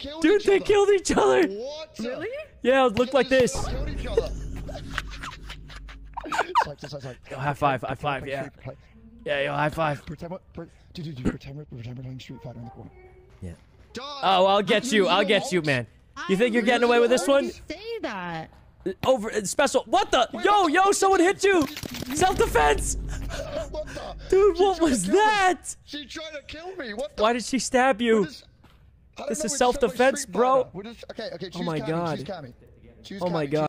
killed Dude, each they other. killed each other. What? Really? Yeah, it looked like this. Killed each other. Yo, high five, yeah. Yeah, yo, high five. Pretend we're playing Street Fighter in the corner. Yeah. Die. Oh, I'll get you, man. You think you're getting away with this one? Say that. Over special. What the? Yo, someone hit you. Self-defense. What the? Dude, what was that? She tried to kill me. What the? Why did she stab you? I don't This know, is we're just self-defense, Street bro. Fighter. Okay, Oh my God. Choose Oh my Cammy. God.